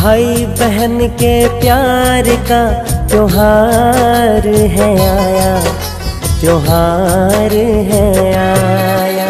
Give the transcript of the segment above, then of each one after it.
भाई बहन के प्यार का त्योहार है आया, त्योहार है आया।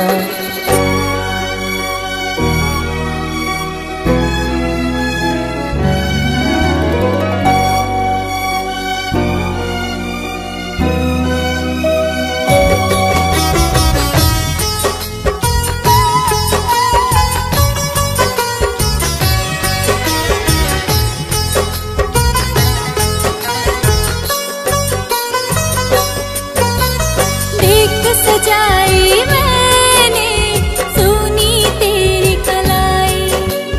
सजाई मैंने सुनी तेरी कलाई,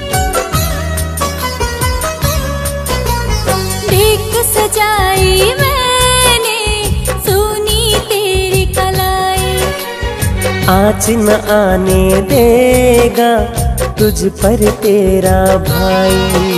देख सजाई मैंने सुनी तेरी कलाई। आँच न आने देगा तुझ पर तेरा भाई,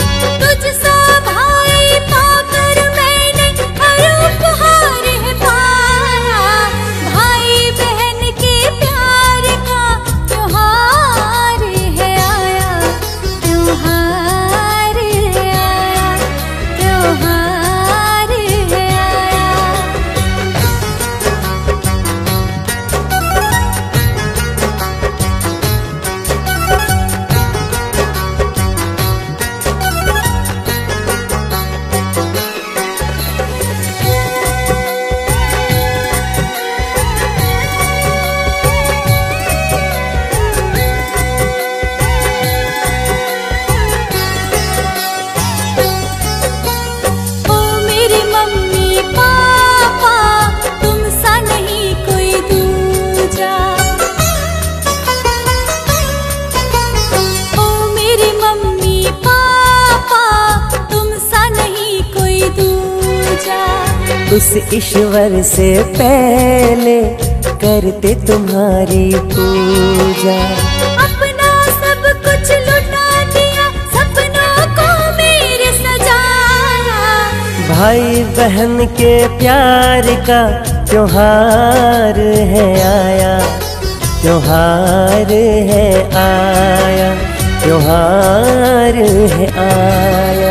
उस ईश्वर से पहले करते तुम्हारी पूजा। अपना सब कुछ लुटा दिया, सपनों को मेरे सजाया। भाई बहन के प्यार का त्योहार है आया, त्योहार है आया, त्योहार है आया।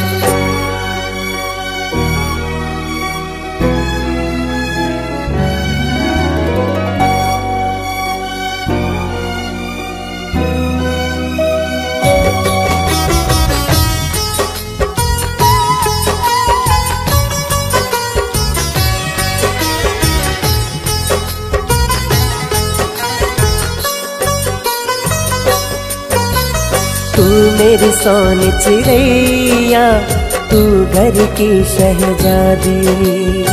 तू मेरी सोन चिड़ैया, तू घर की शहजादी।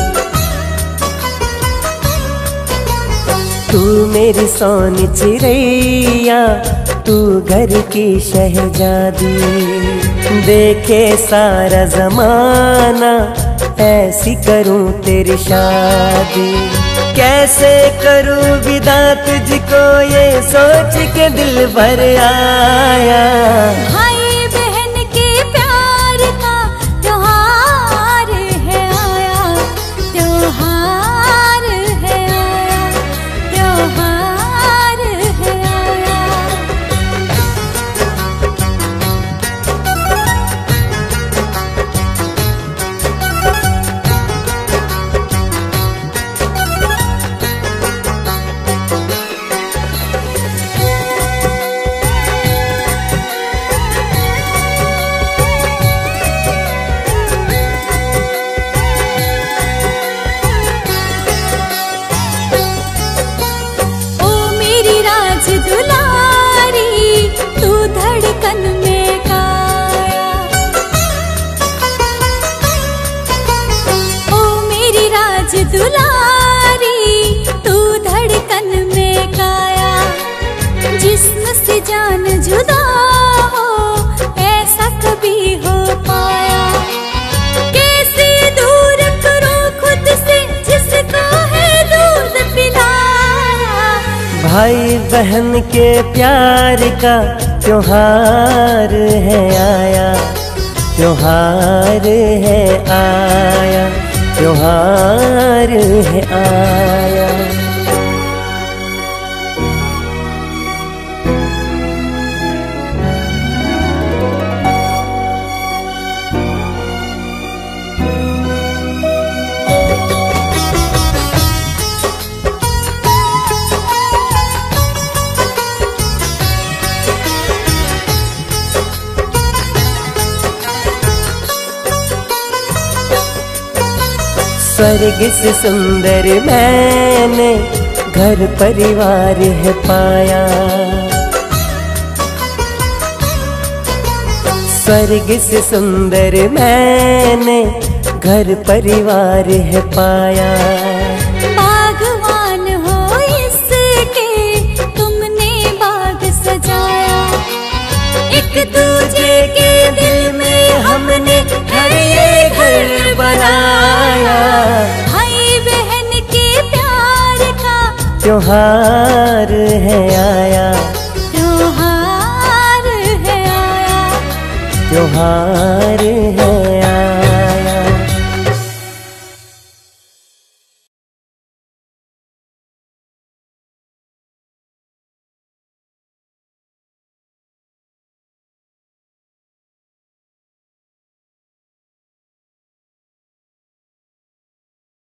तू मेरी सोन चिड़ैया, तू घर की शहजादी। देखे सारा जमाना ऐसी करूं तेरी शादी। कैसे करूं विदा तुझको ये सोच के दिल भर आया। भाई बहन के प्यार का त्योहार है आया, त्योहार है आया, त्योहार है आया। दुलारी तू धड़कन में काया, ओ मेरी राज दुलारी तू धड़कन में काया। जिस्म से जान जुदा हो ऐसा कभी हो पाया। कैसे दूर करूं खुद से जिसको है दूध पिलाया। भाई बहन के प्यार का त्योहार है आया, त्योहार है आया, त्योहार है आया। स्वर्ग से सुंदर मैंने घर परिवार है पाया। स्वर्ग से सुंदर मैंने घर परिवार है पाया। बागवान हो इसके तुमने बाग सजाया। एक दूजे के दिल में हमने घर ये घर बनाया। भाई बहन के प्यार का त्योहार है आया। त्योहार है आया। त्योहार है